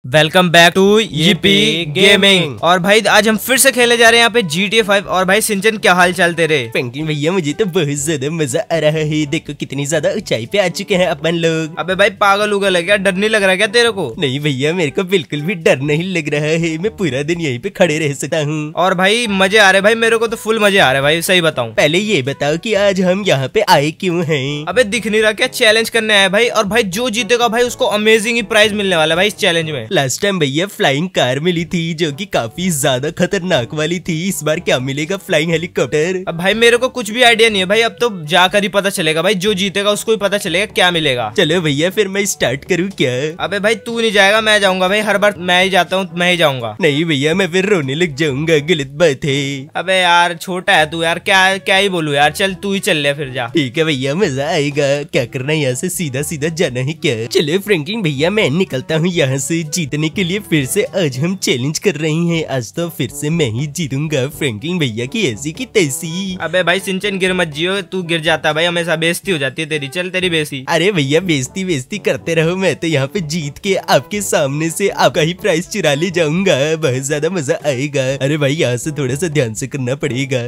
Welcome back to YP gaming. और भाई आज हम फिर से खेलने जा रहे हैं यहाँ पे GTA 5। और भाई सिंचन क्या हाल चाल तेरे? फ्रैंकलिन भैया मुझे तो बहुत ज्यादा मजा आ रहा है। देखो कितनी ज्यादा ऊंचाई पे आ चुके हैं अपन लोग। अबे भाई पागल उगल है क्या? डर नहीं लग रहा क्या तेरे को? नहीं भैया मेरे को बिल्कुल भी डर नहीं लग रहा है। मैं पूरा दिन यहीं पे खड़े रह सकता हूँ। और भाई मजे आ रहे भाई, मेरे को तो फुल मजे आ रहे भाई, सही बताऊं। पहले ये बताओ कि आज हम यहाँ पे आए क्यों हैं? अबे दिख नहीं रहा क्या? चैलेंज करने आए भाई। और भाई जो जीतेगा भाई उसको अमेजिंग ही प्राइज मिलने वाला है भाई इस चैलेंज में। लास्ट टाइम भैया फ्लाइंग कार मिली थी जो कि काफी ज्यादा खतरनाक वाली थी। इस बार क्या मिलेगा? Flying helicopter. अब भाई मेरे को कुछ भी आइडिया नहीं है भाई, अब तो जाकर ही पता चलेगा भाई। जो जीतेगा उसको ही पता चलेगा क्या मिलेगा। चलो भैया फिर मैं स्टार्ट करूँ क्या? अबे भाई तू नहीं जाएगा, मैं जाऊंगा भाई। हर बार मैं ही जाता हूँ, मैं ही जाऊंगा। नहीं भैया मैं फिर रोने लग जाऊंगा, गलत बात है। अबे यार छोटा है तू यार, क्या ही बोलूं यार। चल तू ही चल ले फिर जा। ठीक है भैया मजा आएगा। क्या करना है यहाँ से? सीधा सीधा जाना है क्या? चलो फ्रैंकलिन भैया मैं निकलता हूँ यहाँ से। जीतने के लिए फिर से आज हम चैलेंज कर रहे हैं। आज तो फिर से मैं ही जीतूंगा फ्रैंकलिन भैया की ऐसी की तैसी। अबे भाई सिंचन गिर मत जियो, तू गिर जाता भाई हमेशा बेइज्जती हो जाती है तेरी। चल तेरी बेइज्जती। अरे भैया बेइज्जती बेइज्जती करते रहो, मैं तो यहाँ पे जीत के आपके सामने से आपका ही प्राइस चुरा ले जाऊंगा। बहुत ज्यादा मजा आएगा। अरे भाई यहाँ से थोड़ा सा ध्यान से करना पड़ेगा।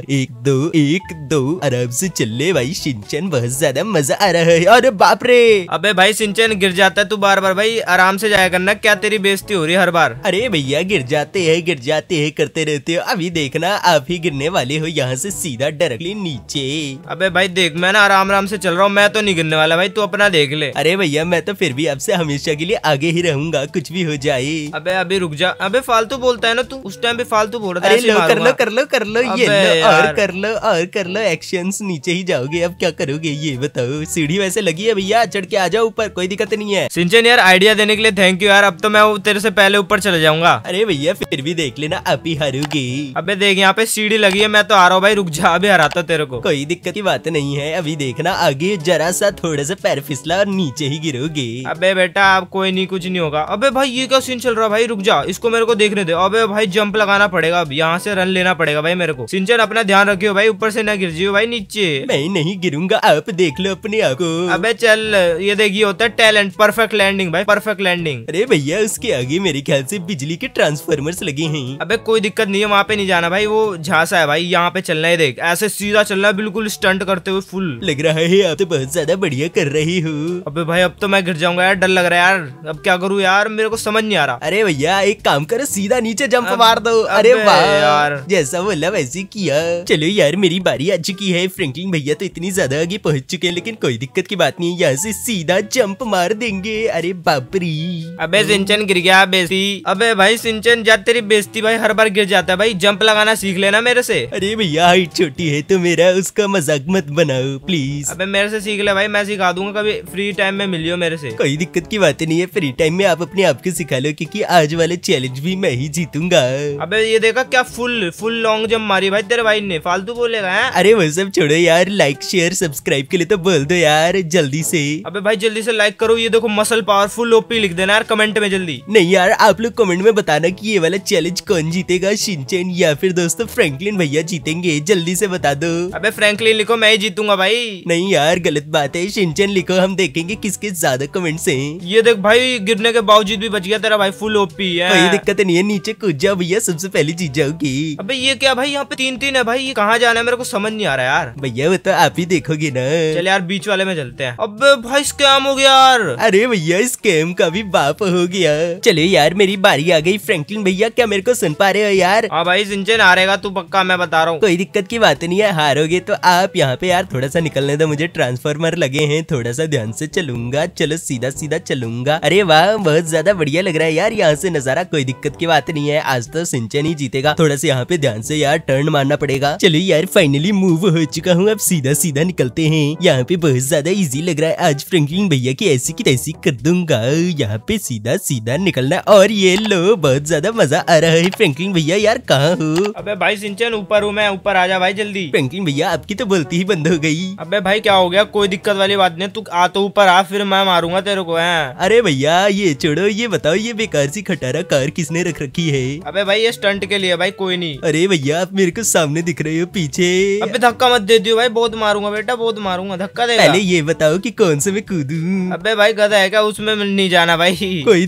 1 2 आराम से चल ले भाई सिंचन, बहुत ज्यादा मजा आ रहा है। अरे बाप रे! अबे भाई सिंचन गिर जाता है तू बार बार भाई, आराम से जाया करना। क्या तेरी बेइज्जती हो रही है हर बार? अरे भैया गिर जाते हैं करते रहते हो। अभी देखना आप ही गिरने वाले हो यहाँ से सीधा डायरेक्टली नीचे। अबे भाई देख मैं ना आराम आराम से चल रहा हूँ, मैं तो नहीं गिरने वाला भाई, तू अपना देख ले। अरे भैया मैं तो फिर भी आपसे हमेशा के लिए आगे ही रहूंगा, कुछ भी हो जाए। अबे अभी रुक जा। अबे फालतू बोलता है ना तू, उस टाइम पे फालतू बोल रहा था। अरे लो कर लो ये लो और कर लो एक्शंस। नीचे ही जाओगे अब क्या करोगे ये बताओ? सीढ़ी वैसे लगी है भैया, चढ़ के आ जाओ ऊपर, कोई दिक्कत नहीं है। सिंचन यार आइडिया देने के लिए थैंक यू यार। अब तो मैं तेरे से पहले ऊपर चले जाऊंगा। अरे भैया फिर भी देख लेना आप ही हारोगे। अबे देख यहाँ पे सीढ़ी लगी है, मैं तो आ रहा हूँ भाई, रुक जा अभी हराता तेरे को। कोई दिक्कत की बात नहीं है। अभी देखना आगे जरा सा थोड़ा सा पैर फिसला और नीचे ही गिरोगे। अबे बेटा अब कोई नहीं, कुछ नहीं होगा। अबे भाई ये क्या सीन चल रहा है भाई? रुक जा, इसको मेरे को देखने दे। अबे भाई जंप लगाना पड़ेगा, अब यहाँ से रन लेना पड़ेगा भाई मेरे को। सिंचन अपना ध्यान रखियो भाई, ऊपर से ना गिर जियो भाई नीचे। मैं नहीं गिरूंगा, आप देख लो अपने आप को। अबे चल ये देखिए होता है टैलेंट, परफेक्ट लैंडिंग भाई, परफेक्ट लैंडिंग। अरे भैया उसके आगे मेरे ख्याल से बिजली के ट्रांसफार्मर्स लगे हैं। अबे कोई दिक्कत नहीं है, वहाँ पे नहीं जाना भाई, वो झांसा है भाई। यहाँ पे चलना है, देख ऐसे सीधा चलना है, बिल्कुल स्टंट करते हुए फुल। लग रहा है आप तो बहुत ज्यादा बढ़िया कर रही हो। अबे भाई अब तो मैं गिर जाऊंगा यार, डर लग रहा है यार। अब क्या करूँ यार, मेरे को समझ नहीं आ रहा। अरे भैया एक काम करो, सीधा नीचे जंप मार दो। अरे वाह यार, जैसा बोला वैसे किया। चलो यार मेरी बारी आ चुकी है। फ्रैंकलिन भैया तो इतनी ज्यादा आगे पहुंच चुके हैं, लेकिन कोई दिक्कत की बात नहीं है, यहाँ से सीधा जंप मार देंगे। अरे बाप रे! अबे सिंचन गिर गया बेइज्जती। अबे भाई सिंचन जा, तेरी बेइज्जती भाई हर बार गिर जाता है भाई। जंप लगाना सीख लेना मेरे से। अरे भैया हाइट छोटी है तो मेरा उसका मजाक मत बनाओ प्लीज। अबे मेरे से सीख ले भाई, मैं सिखा दूंगा। कभी फ्री टाइम में मिलियो मेरे से। कोई दिक्कत की बात नहीं है, फ्री टाइम में आप अपने आप को सिखा लो, क्योंकि आज वाले चैलेंज भी मैं ही जीतूंगा। अबे ये देखा क्या फुल लॉन्ग जंप मारी भाई तेरे भाई ने, फालतू बोलेगा है? अरे वो सब छोड़ो यार, लाइक शेयर सब्सक्राइब के लिए तो बोल दो यार जल्दी से। अबे भाई जल्दी से लाइक करो। ये देखो मसल पावर फुल ओपी लिख देना यार कमेंट में जल्दी। नहीं यार आप लोग कमेंट में बताना कि ये वाला चैलेंज कौन जीतेगा, सिंचन या फिर दोस्तों फ्रैंकलिन भैया जीतेंगे, जल्दी से बता दो। अबे फ्रैंकलिन लिखो, मैं ही जीतूंगा भाई। नहीं यार गलत बात है, सिंचन लिखो, हम देखेंगे किसके ज्यादा कमेंट्स हैं। ये देख भाई गिरने के बावजूद भी बच गया तेरा भाई, फुल ओपी है। कोई दिक्कत नहीं है, नीचे कूद जाओ भैया, सबसे पहले जीत जाओगी। अबे ये क्या भाई, यहाँ पे 3-3 है भाई, ये कहाँ जाना है मेरे को समझ नहीं आ रहा यार। भैया वो तो आप ही देखोगे ना। चल यार बीच वाले में चलते हैं। अबे भाई स्कैम हो गया यार। अरे भैया स्कैम का भी बाप हो गया। चलो यार मेरी बारी आ गई। फ्रैंकलिन भैया क्या मेरे को सुन पा रहे हो यार? हाँ भाई सिंचन हारेगा तू पक्का, मैं बता रहा हूँ। कोई दिक्कत की बात नहीं है, हारोगे तो आप यहाँ पे यार थोड़ा सा निकलने दो, मुझे ट्रांसफार्मर लगे हैं, थोड़ा सा ध्यान से चलूंगा। चलो सीधा सीधा चलूंगा। अरे वाह बहुत ज्यादा बढ़िया लग रहा है यार यहाँ से नजारा। कोई दिक्कत की बात नहीं है, आज तो सिंचन ही जीतेगा। थोड़ा सा यहाँ पे ध्यान से यार टर्न मारना पड़ेगा। चलो यार फाइनली मूव हो चुका हूँ, अब सीधा सीधा निकलते हैं। यहाँ पे बहुत ज्यादा इजी लग रहा है, आज फ्रैंकलिन भैया की ऐसी की तैसी कर दूंगा। यहाँ पे सीधा सीधा निकलना और ये लो बहुत ज्यादा मजा आ रहा है। फ्रैंकलिन भैया यार कहाँ हो? अबे भाई सिंचन ऊपर हूँ मैं, ऊपर आ जा भाई जल्दी। फ्रैंकलिन भैया आपकी तो बोलती ही बंद हो गई। अबे भाई क्या हो गया? कोई दिक्कत वाली बात नहीं, तू आ तो ऊपर आ, फिर मैं मारूंगा तेरे को है। अरे भैया ये छोड़ो, ये बताओ ये बेकार सी खटारा कार किसने रख रखी है? अबे भाई ये स्टंट के लिए भाई, कोई नहीं। अरे भैया आप मेरे को सामने दिख रहे हो पीछे। अबे धक्का मत दे दियो भाई, बहुत मारूंगा बेटा, बहुत मारूंगा, धक्का देगा। पहले ये बताओ कि कौन से में कूदूं? अबे भाई गधा है क्या? उसमें नहीं जाना भाई। कोई दिक्कत नहीं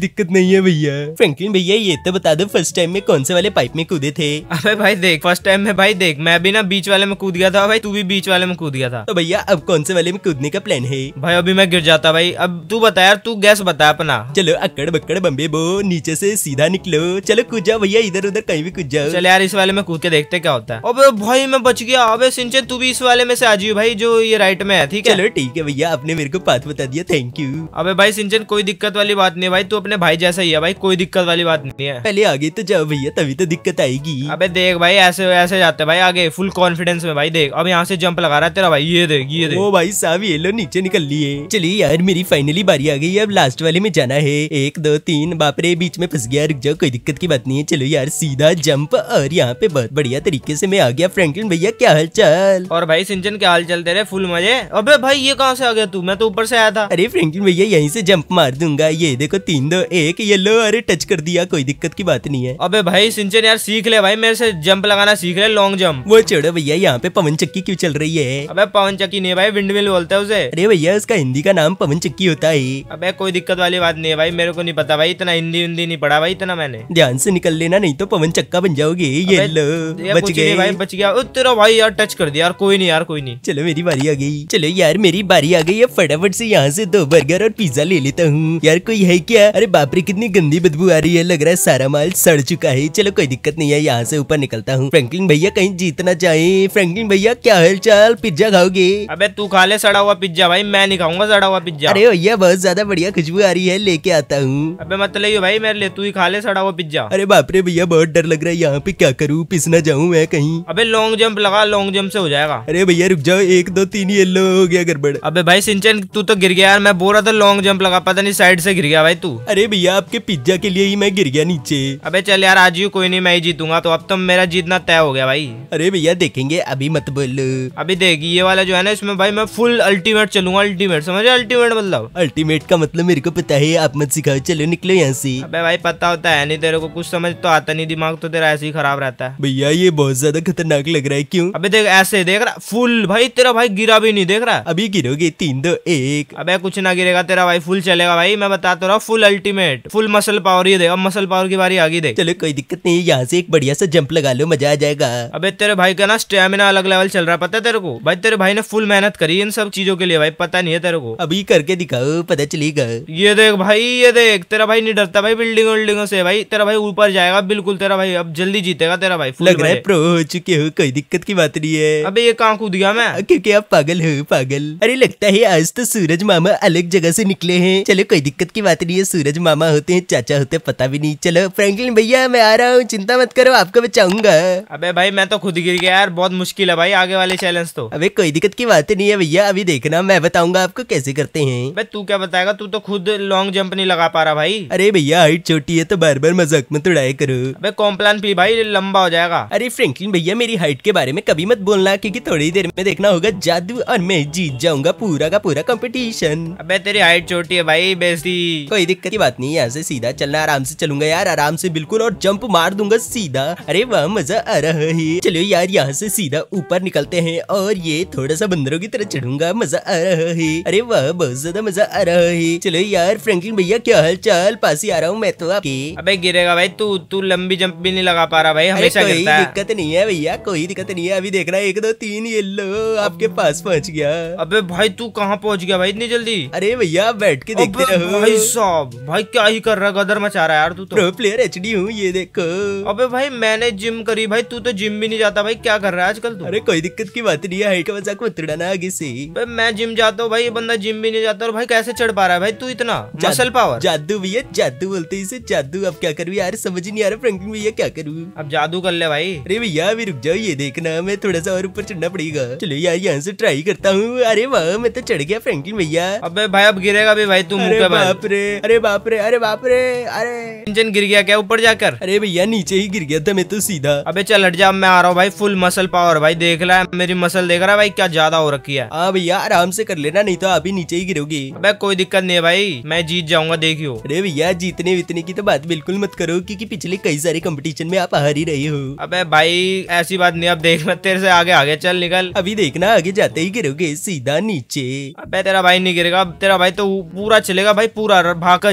नहीं है भैया। फ्रैंकलिन भैया ये तो बता दो फर्स्ट टाइम में कौन से वाले पाइप में कूदे थे? अबे भाई देख, फर्स्ट टाइम में भाई देख, मैं भी ना बीच वाले में कूद गया था भाई, तू भी बीच वाले में कूद गया था। तो भैया अब कौन से वाले में कूदने का प्लान है? भाई अभी मैं गिर जाता भाई। अब तू बता यार, तू गैस बता अपना। चलो अक्कड़ बक्कड़ बम्बे बो, नीचे से सीधा निकलो। चलो कूद जाओ भैया, इधर उधर कहीं भी कूद जाओ। चल यार इस वाले में कूद के देखते क्या होता है। अबे भाई मैं बच गया। अबे सिंचन तू भी इस वाले में से आ जाइयो भाई, जो ये राइट में है, ठीक है? चलो ठीक है भैया, आपने मेरे को पाथ बता दिया, थैंक यू। अबे भाई सिंचन कोई दिक्कत वाली बात नहीं है भाई, तू अपने भाई जैसा ही है भाई, कोई दिक्कत वाली बात नहीं है। पहले आगे तो जाओ भैया, तभी तो दिक्कत आएगी। अबे देख भाई, ऐसे ऐसे जाते भाई आगे, फुल कॉन्फिडेंस में भाई। देख अब यहाँ से जंप लगा रहा है तेरा भाई, ये देख ये देख। ओ भाई साहब ये लो नीचे निकल लिए। चलिए यार मेरी फाइनली बारी आ गई है, अब लास्ट वाले में जाना है। 1 2 3, बाप रे बीच में फंस गया, रुक जाओ कोई दिक्कत की बात नहीं है। चलो यार सीधा जंप, और यहाँ पे बहुत बढ़िया तरीके से मैं आ गया। फ्रैंकलिन भैया क्या हाल चाल? और भाई सिंचन क्या हाल चल तेरे? फुल मजे। अबे भाई ये कहाँ से आ गया तू? मैं तो ऊपर से आया था। अरे फ्रैंकलिन भैया यहीं से जंप मार दूंगा, ये देखो 3 2 1, ये लो, अरे टच कर दिया, कोई दिक्कत की बात नहीं है। अबे भाई सिंचन यार सीख ले भाई, मेरे से जंप लगाना सीख ले, लॉन्ग जंप। वो छोड़ो भैया, यहाँ पे पवन चक्की क्यों चल रही है? अबे पवन चक्की नहीं भाई, विंडमिल बोलते हैं उसे। अरे भैया उसका हिंदी का नाम पवन चक्की होता है। अबे कोई दिक्कत वाली बात नहीं है भाई, मेरे को नहीं पता भाई, इतना हिंदी नहीं पढ़ा भाई इतना मैंने। ध्यान से निकल लेना, नहीं तो पवन चक्का बन जाओगे। ये लो बच गए भाई, बच गया। तेरा भाई यार टच कर दिया यार, कोई नहीं यार, कोई नहीं। चलो मेरी बारी आ गई। चलो यार मेरी बारी आ गई है, फटाफट से यहाँ से 2 बर्गर और पिज्जा ले लेता हूँ। यार कोई है क्या? अरे बाप रे कितनी गंदी बदबू आ रही है, लग रहा है सारा माल सड़ चुका है। चलो कोई दिक्कत नहीं है, यहाँ से ऊपर निकलता हूँ। फ्रैंकलिन भैया कहीं जीतना चाहे। फ्रैंकलिन भैया क्या हाल चाल, पिज्जा खाओगे? अबे तू खा ले सड़ा हुआ पिज्जा भाई, मैं नहीं खाऊंगा सड़ा हुआ पिज्जा। अरे भैया बहुत ज्यादा बढ़िया खुशबू आ रही है, लेके आता हूँ। अबे मत ले भाई मेरे लिए, तू ही खा ले सड़ा हुआ पिज्जा। अरे बाप रे भैया बहुत डर लग रहा है, यहाँ पे क्या करूँ, पिस ना जाऊँ मैं कहीं। अबे लॉन्ग जंप लगा, लॉन्ग जंप से हो जाएगा। अरे भैया रुक जाओ, 1 2 3 येलो हो गया गड़बड़। अबे भाई सिंचन तू तो गिर गया यार, मैं बोल रहा था लॉन्ग जंप लगा, पता नहीं साइड से गिर गया भाई तू। अरे भैया आपके पिज्जा के लिए ही मैं गिर गया नीचे। अबे चल यार आज ही, कोई नहीं मैं ही जीतूंगा, तो अब तो मेरा जीतना तय हो गया भाई। अरे भैया देखेंगे, अभी मत बोलो। अभी देख ये वाला जो है ना, इसमें भाई मैं फुल अल्टीमेट चलूंगा। अल्टीमेट समझे? अल्टीमेट मतलब अल्टीमेट का मतलब मेरे को पता है, आप मत सिखाओ, चलो निकलो यहाँ से। अबे भाई पता होता है नहीं तेरे को, कुछ समझ तो आता नहीं, दिमाग तो तेरा ऐसे ही खराब रहता है। भैया ये बहुत ज्यादा खतरनाक लग रहा है, क्यों? अबे देख ऐसे देख रहा फुल भाई, तेरा भाई गिरा भी नहीं, देख रहा है? अभी गिरोगे 3 2 1। अबे कुछ ना गिरेगा तेरा भाई, फुल चलेगा भाई, मैं बताता रहा, full ultimate, full muscle power. ये देख अब मसल पावर की बारी आ गई देख। चलो कोई दिक्कत नहीं, यहाँ से एक बढ़िया सा जंप लगा लो, मजा आ जाएगा। अबे तेरे भाई का ना स्टेमिना अलग लेवल चल रहा है, पता है तेरे को? भाई तेरे भाई ने फुल मेहनत करी इन सब चीजों के लिए भाई, पता नहीं है तेरे को? अभी करके दिखाओ, पता चलेगा। ये देख भाई, ये देख तेरा भाई नहीं डरता भाई बिल्डिंगों से भाई, तेरा भाई ऊपर जाएगा बिल्कुल, तेरा भाई अब जल्दी जीतेगा तेरा भाई। लग रहा है प्रो हो चुके हो, कोई दिक्कत की बात नहीं है। अबे ये कहाँ कूद गया मैं? क्योंकि आप पागल हो, पागल। अरे लगता है आज तो सूरज मामा अलग जगह से निकले हैं। चलो कोई दिक्कत की बात नहीं है, सूरज मामा होते हैं चाचा होते पता भी नहीं। चलो फ्रैंकलिन भैया मैं आ रहा हूँ, चिंता मत करो, आपको बचाऊंगा। अबे भाई मैं तो खुद गिर गया यार, बहुत मुश्किल है भाई आगे वाले चैलेंज तो। अबे कोई दिक्कत की बात नहीं है भैया, अभी देखना मैं बताऊंगा आपको कैसे करते हैं। अबे तू क्या बताएगा, तू तो खुद लॉन्ग जंप नहीं लगा पा रहा भाई। अरे भैया हाइट छोटी है तो बार बार मजाक मत उड़ाया करो। अबे कॉम्प्लान पी भाई, लंबा हो जाएगा। अरे फ्रैंकलिन भैया मेरी हाइट के बारे में कभी मत बोलना, क्योंकि थोड़ी देर में देखना होगा जादू और मैं जीत जाऊंगा पूरा का पूरा कंपटीशन। अबे तेरी हाइट छोटी है भाई, बेइज्जती। कोई दिक्कत की बात नहीं, यहाँ से सीधा चलना, आराम से चलूंगा यार, आराम से बिल्कुल, और जंप मार दूंगा सीधा। अरे वाह मजा आ रहा है। चलो यार यहाँ से सीधा ऊपर निकलते हैं, और ये थोड़ा सा बंदरों की तरह चढ़ूंगा, मजा आ रहा है। अरे वाह बहुत ज्यादा मजा आ रहा है। चलो यार फ्रैंकलिन भैया क्या हाल चाल, पास ही आ रहा हूँ मैं तो आपके। अबे गिरेगा भाई तू लंबी जंप भी नहीं लगा पा रहा भाई, हमेशा गिरता है। कोई दिक्कत नहीं है भैया, कोई दिक्कत नहीं है, अभी देखना 1 2 3 ये लो आपके पास पहुँच गया। अबे भाई तू कहाँ पहुँच गया भाई इतनी जल्दी? अरे भैया बैठ के देखते रहो। भाई साहब भाई क्या ही कर रहा, गदर मचा रहा है यार तू तो। प्रो प्लेयर एचडी हूँ, ये देखो। अबे भाई मैंने जिम करी भाई, तू तो जिम भी नहीं जाता भाई, क्या कर रहा है आजकल तू? अरे कोई दिक्कत की बात नहीं है, हाइट का मजाक मत उड़ाना आगे से। मैं जिम जाता हूँ भाई, ये बंदा जिम भी नहीं जाता, और भाई कैसे चढ़ पा रहा है भाई तू इतना? Muscle power. जादू भैया, जादू बोलते इसे, जादू। अब क्या करूँ यार, समझ नहीं आ रहा फ्रैंकलिन भैया क्या करूँ। अब जादू कर ले भाई। अरे भैया अभी रुक जाओ, ये देखना मैं थोड़ा सा और ऊपर चढ़ना पड़ेगा। चलो यार यहाँ से ट्राई करता हूँ। अरे वाह मैं तो चढ़ गया फ्रैंकलिन भैया। अबे भाई अब गिरेगा भी भाई तू, मुँह के बाद। बाप रे, अरे बाप रे, अरे बाप रे, अरे इंजन गिर गया क्या ऊपर जाकर? अरे भैया नीचे ही गिर गया था मैं तो सीधा। अबे चल हट जा, मैं आ रहा हूँ भाई, फुल मसल पावर भाई, देख रहा है मेरी मसल, देख रहा है भाई क्या ज्यादा हो रखी है। हाँ भैया आराम से कर लेना, नहीं तो आप ही नीचे ही गिरोगे। अबे कोई दिक्कत नहीं है भाई, मैं जीत जाऊंगा देखियो। अरे भैया जीतने वितने की तो बात बिल्कुल मत करो, क्योंकि पिछले कई सारे कंपटीशन में आप हार ही रहे हो। अबे भाई ऐसी बात नहीं, अब देख मैं तेरे से आगे आगे, चल निकल। अभी देखना आगे जाते ही गिरोगे सीधा नीचे। अबे तेरा भाई नहीं गिरेगा, तेरा भाई तो पूरा चलेगा भाग कर जाएगा तेरा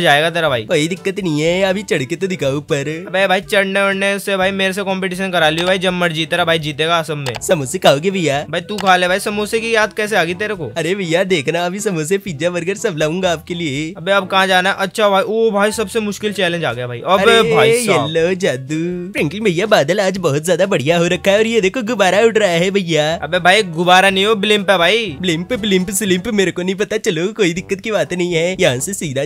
रहा भाई। कोई दिक्कत नहीं है, अभी चढ़ के तो दिखाओ ऊपर। अबे भाई चढ़ने वढ़ने से भाई मेरे से कंपटीशन करा लियो भाई, जब मर जीते रहा भाई जीतेगा असम में। समोसे खाओगे भैया? भाई तू खा ले भाई, समोसे की याद कैसे आ गई तेरे को? अरे भैया देखना, अभी समोसे पिज्जा बर्गर सब लाऊंगा आपके लिए। अबे अब कहाँ जाना है? अच्छा भाई, ओ भाई सबसे मुश्किल चैलेंज आ गया भाई। अबे भाई साहब, येलो जादू। फ्रैंकलिन भैया बादल आज बहुत ज्यादा बढ़िया हो रखा है और ये देखो गुब्बारा उड़ रहा है भैया। अबे भाई गुब्बारा नहीं हो, ब्लिम्प है भाई। ब्लिम्प स्लिम्प मेरे को नहीं पता, चलो कोई दिक्कत की बात नहीं है। यहाँ से सीधा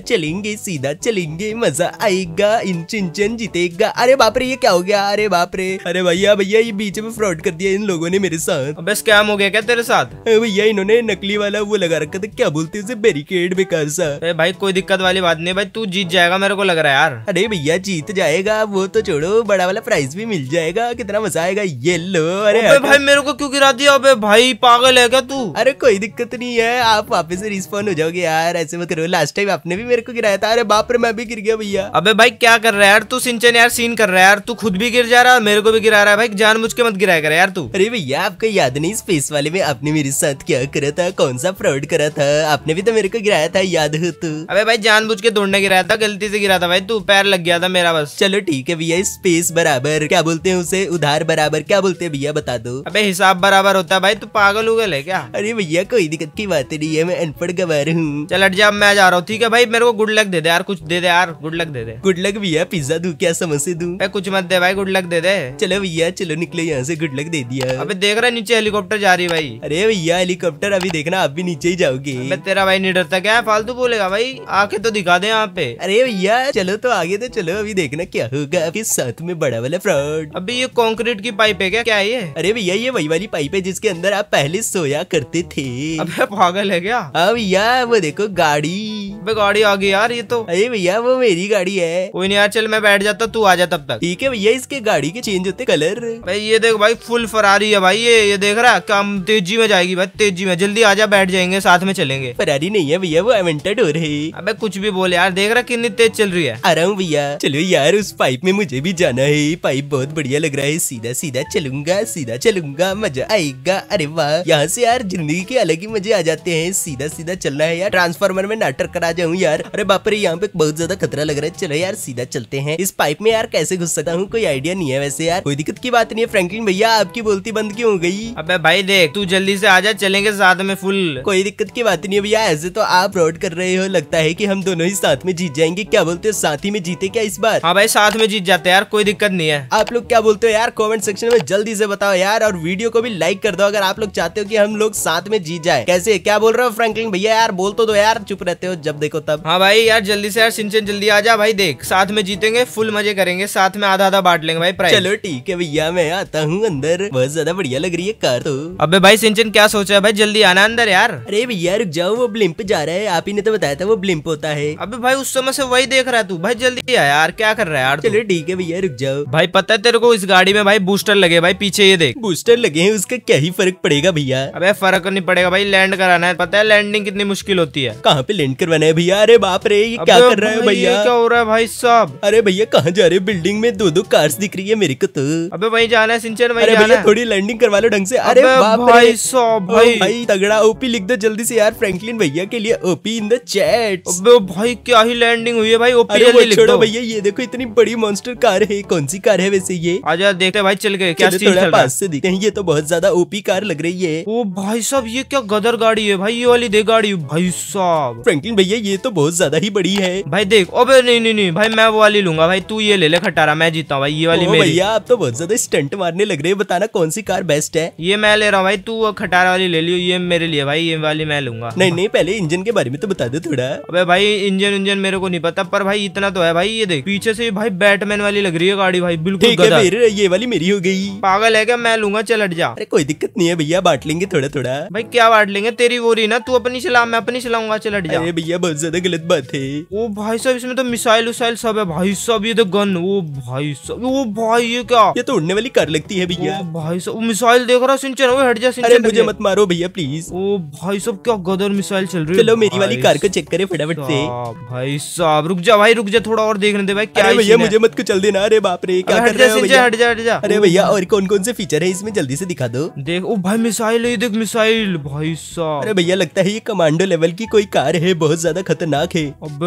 चलेंगे, मजा आएगा, इंचन जीतेगा। अरे बाप रे ये क्या हो गया? अरे बाप रे, अरे भैया ये बीच में फ्रॉड कर दिया इन लोगों ने मेरे साथ। अबे स्कैम हो गया क्या तेरे साथ? भैया इन्होंने नकली वाला वो लगा रखा था, क्या बोलते हैं उसे, बैरिकेड बेकार सा। अरे भाई कोई दिक्कत वाली बात नहीं भाई, तू जीत जाएगा मेरे को लग रहा है यार। अरे भैया जीत जाएगा वो तो छोड़ो, बड़ा वाला प्राइज भी मिल जाएगा, कितना मजा आएगा। ये लो। अरे भाई मेरे को क्यों गिरा दिया? अबे भाई पागल है क्या तू? अरे कोई दिक्कत नहीं है, आप वापस से रिस्पॉन्ड हो जाओगे यार, ऐसे मत करो। लास्ट टाइम आपने भी मेरे को गिराया था। अरे बाप रे मैं भी गिर गया भैया। अबे भाई क्या कर रहा है यार तू? सिंचन यार सीन कर रहा है यार, तू खुद भी गिर जा रहा है मेरे को भी गिरा रहा है भाई, जानबूझ के मत गिराया कर यार तू। अरे भैया आपको याद नहीं स्पेस वाले में आपने मेरे साथ क्या करा था, कौन सा फ्रॉड करा था? आपने भी तो मेरे को गिराया था, याद हो तो? अबे भाई जानबूझ के दौड़ने गिराया था, गलती से गिरा था भाई, तू पैर लग गया था मेरा बस। चलो ठीक है भैया, स्पेस बराबर क्या बोलते हैं उसे, उधार बराबर क्या बोलते हैं भैया बता दो। अबे हिसाब बराबर होता है भाई, तू पागल उगल है क्या? अरे भैया कोई दिक्कत की बात नहीं है, मैं अनपढ़ गवार हूँ। चल हट जा, अब मैं जा रहा हूँ। ठीक है भाई, मेरे को गुड लक दे दे यार, कुछ दे दे यार, गुड लक दे दे। गुड लक भैया, पिज्जा दूं क्या, समोसे दूं? कुछ मत दे भाई, गुड लक दे दे। चलो भैया चलो निकले यहाँ से, गुड लक दे दिया। अबे देख रहा है नीचे हेलीकॉप्टर जा रही है भाई। अरे भैया हेलीकॉप्टर अभी देखना, आप भी नीचे ही जाओगे। अबे तेरा भाई नहीं डरता क्या? फालतू बोलेगा भाई, आके तो दिखा दे यहाँ पे। अरे भैया चलो तो आगे तो चलो, अभी देखना क्या होगा आपके साथ में बड़ा वाला फ्रॉड। अभी ये कंक्रीट की पाइप है क्या? क्या है ये? अरे भैया ये वही वाली पाइप है जिसके अंदर आप पहले सोया करते थे। अबे पागल है क्या? हाँ भैया वो देखो गाड़ी। अबे गाड़ी आ गई यार ये तो। अरे भैया वो मेरी गाड़ी है। कोई नहीं यार, चल मैं बैठ जाता, तू आ जा तब तक। ठीक है भैया, इसके गाड़ी के चेंज होते कलर। भाई ये देख भाई, फुल फरारी है भाई, ये देख रहा है, कम तेजी में जाएगी भाई, तेजी में। जल्दी आ जा, बैठ जाएंगे साथ में चलेंगे। फरारी नहीं है भैया, वो एवेंटाडोर है। अबे कुछ भी बोल यार, देख रहा कितनी तेज चल रही है। आ रहा हूँ भैया। चलो यार उस पाइप में मुझे भी जाना है, पाइप बहुत बढ़िया लग रहा है, सीधा चलूंगा, मजा आएगा। अरे वाह, यहाँ से यार जिंदगी के अलग ही मजे आ जाते हैं, सीधा चलना है यार। ट्रांसफार्मर में नाटक करा जाऊँ यार। अरे बाप रे यहाँ पे बहुत ज्यादा खतरा लग रहा है, चलो यार सीधा चलते हैं। इस पाइप में यार कैसे घुस सकता हूँ कोई आइडिया नहीं है वैसे यार, कोई दिक्कत की बात नहीं है। फ्रैंकलिन भैया आपकी बोलती बंद क्यों हो गई? अबे भाई देख, तू जल्दी से आजा, चलेंगे साथ में फुल। कोई दिक्कत की बात नहीं है भैया, ऐसे तो आप फ्रॉड कर रहे हो, लगता है कि हम दोनों ही साथ में जीत जाएंगे। क्या बोलते हो, साथ ही में जीते क्या इस बार? हाँ भाई साथ में जीत जाते यार, कोई दिक्कत नहीं है। आप लोग क्या बोलते हो यार, कमेंट सेक्शन में जल्दी से बताओ यार, और वीडियो को भी लाइक कर दो अगर आप लोग चाहते हो कि हम लोग साथ में जीत जाए। कैसे क्या बोल रहे हो फ्रैंकलिन भैया, यार बोल तो दो यार, चुप रहते हो जब देखो तब। हाँ भाई यार जल्दी से यार, सिंचन जल्दी आ जा भाई, देख साथ में जीतेंगे, फुल मजे करेंगे, साथ में आधा बांट लेंगे भाई प्राइस। चलो ठीक है भैया, मैं आता हूँ अंदर, बहुत ज्यादा बढ़िया लग रही है कार तो। अबे भाई सिंचन क्या सोचा है भाई, जल्दी आना अंदर यार। अरे भैया रुक जाओ, वो ब्लिम्प जा रहा है, आप ही ने तो बताया था वो ब्लिम्प होता है। अबे भाई उस समय से वही देख रहा है तू, भाई जल्दी आ यार, क्या कर रहा है यार तू? चलो ठीक है भैया रुक जाओ। भाई पता है तेरे को, इस गाड़ी में भाई बूस्टर लगे भाई, पीछे ये देख बूस्टर लगे हैं, उसका क्या ही फर्क पड़ेगा भैया? अबे फर्क नहीं पड़ेगा भाई, लैंड कराना है, पता है लैंडिंग कितनी मुश्किल होती है। कहाँ पे लैंड करवाना है भैया? अरे बाप रे ये क्या कर रहा है भैया? क्या हो रहा है भाई साहब? अरे भैया कहाँ जा रहे हो? बिल्डिंग में दो कार्स दिख रही है मेरे को तो। अबे वही जाना है सिंचन, वही अरे जाना भैया है। थोड़ी लैंडिंग करवा लो ढंग से। अरे बाप रे भाई साहब, भाई तगड़ा ओपी लिख दो जल्दी से यार, फ्रैंकलिन भैया के लिए ओपी इन द चैट। अबे भाई क्या ही लैंडिंग हुई है भाई, ओपी अरे जल्दी लिख छोड़ो दो भैया, ये देखो इतनी बड़ी मॉन्स्टर कार है, कौन सी कार है वैसे ये? आजा देखते हैं भाई, चल गए क्या चलो सीन थोड़ा चल रहा है। पास से दिखते हैं, ये तो बहुत ज्यादा ओपी कार लग रही है। ओ भाई साहब ये क्या गदर गाड़ी है भाई, ये वाली देख गाड़ी भाई साहब। फ्रैंकलिन भैया ये तो बहुत ज्यादा ही बड़ी है भाई देख, अबे नहीं भाई मैं वो वाली लूंगा भाई, तू ये ले ले खटारा, मैं जीता हूँ भाई, ये वाली मेरी। भैया आप तो बहुत ज्यादा स्टंट मारने लग रहे हैं, बताना कौन सी कार बेस्ट है? ये मैं ले रहा हूँ भाई, तू खटारा वाली ले लियो, ये मेरे लिए भाई, ये वाली मैं लूंगा। नहीं पहले इंजन के बारे में तो बता दो थोड़ा। अबे भाई इंजन मेरे को नहीं पता, पर भाई इतना तो है भाई, ये देख पीछे से भाई बैटमैन वाली लग रही है गाड़ी भाई, बिल्कुल ठीक है फिर ये वाली मेरी हो गई। पागल है क्या? मैं लूंगा, चल हट जा। अरे कोई दिक्कत नहीं है भैया, बांट लेंगे थोड़ा थोड़ा। भाई क्या बांट लेंगे, तेरी वो रही ना, तू अपनी चला, मैं अपनी चलाऊंगा, चल हट जा। अरे भैया बहुत ज्यादा गलत बात है। ओ भाई साहब इसमें तो मिसाइल उसाइल सब है भाई साहब, ये तो गन, ओ भाई साहब, ओ भाई ये क्या? ये तो उड़ने वाली कार लगती है भैया। ओ भाई साहब मिसाइल देख रहा सिंचन, वो हट जा सिंचन। अरे मुझे मत मारो भैया प्लीज। ओ भाई साहब क्या गदर मिसाइल चल रही है। चलो मेरी वाली कार को चेक करे फटाफट से। भाई साहब रुक जा भाई, रुक जा, थोड़ा और देखने दे भाई क्या। अरे भैया मुझे मत को चल देना। अरे बाप रे क्या कर रहे हो भैया? हट जा। अरे भैया और कौन कौन से फीचर है इसमें जल्दी से दिखा दो। देख ओ भाई मिसाइल है, देख मिसाइल भाई साहब। अरे भैया लगता है ये कमांडो लेवल की कोई कार है, बहुत ज्यादा खतरनाक है। अबे भाई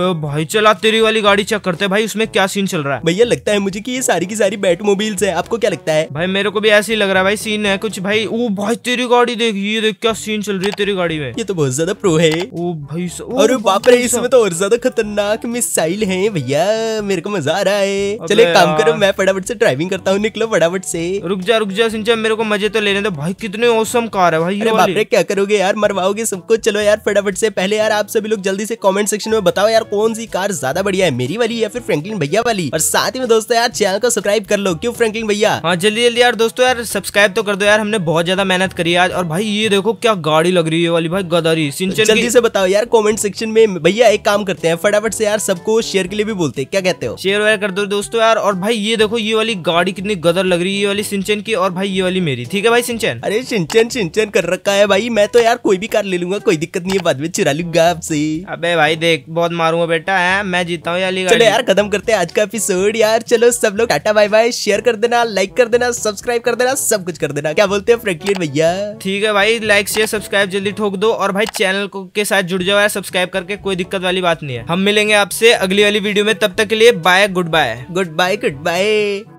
चला तेरी वाली गाड़ी चेक करते हैं भाई, उसमें क्या सीन चल रहा है। भैया लगता है मुझे कि ये सारी की सारी बैटमोबाइल्स है, आपको क्या लगता है? भाई मेरे को भी ऐसे ही लग रहा है भाई, सीन है कुछ भाई। ओ भाई तेरी गाड़ी देख, ये देख क्या सीन चल रही है तेरी गाड़ी में। ये तो बहुत ज्यादा प्रो है। ओ भाई अरे बाप रे, इसमें तो और ज्यादा खतरनाक मिसाइल है भैया, मेरे को मजा आ रहा है। चलो एक काम करो, मैं फटाफट से ड्राइविंग करता हूँ, निकलो फटाफट से। रुक जा सिंचन, मेरे को मजे तो लेने दो भाई, कितने औसम कार है भाई। अरे बाप रे क्या करोगे यार, मरवाओगे सबको। चलो यार फटाफट से, पहले यार आप सभी लोग जल्दी से कमेंट सेक्शन में बताओ यार कौन सी कार ज्यादा बढ़िया है, मेरी वाली या फिर फ्रैंकलिन भैया वाली। और साथ ही में दोस्तों यार चैनल को सब्सक्राइब कर लो, क्यों फ्रैंकलिन भैया? हाँ जल्दी यार दोस्तों यार सब्सक्राइब तो कर दो यार, हमने बहुत ज्यादा मेहनत करी आज। और भाई ये देखो क्या गाड़ी लग रही है वाली भाई, गदारी। सिंचन जल्दी से बताओ यार कमेंट सेक्शन में। भैया एक काम करते हैं, फटाफट से यार सबको शेयर के लिए भी बोलते हैं, क्या कहते हो? शेयर वगैरह कर दो दोस्तों यार। और भाई ये देखो ये वाली गाड़ी कितनी गदर लग रही है, ये वाली सिंचन की, और भाई ये वाली मेरी। ठीक है भाई सिंचन? अरे सिंचन कर रखा है भाई, मैं तो यार कोई भी कार ले लूंगा, कोई दिक्कत नहीं है, बाद में चुरा लूंगा आपसे। अबे भाई देख बहुत मारूंगा बेटा, है मैं जीता हूँ वाली गाड़ी। चलो यार खत्म करते हैं आज का एपिसोड यार। चलो सब लोग टाटा बाय बाय, शेयर कर देना, लाइक कर देना, सब्सक्राइब कर देना, सब कुछ कर देना। क्या बोलते हैं फ्रैंकलिन भैया? ठीक है भाई, लाइक शेयर सब्सक्राइब जल्दी ठोक दो। और भाई चैनल को के साथ जुड़ जाओ यार सब्सक्राइब करके, कोई दिक्कत वाली बात नहीं है। हम मिलेंगे आपसे अगली वाली वीडियो में, तब तक के लिए bye, good bye. Good bye.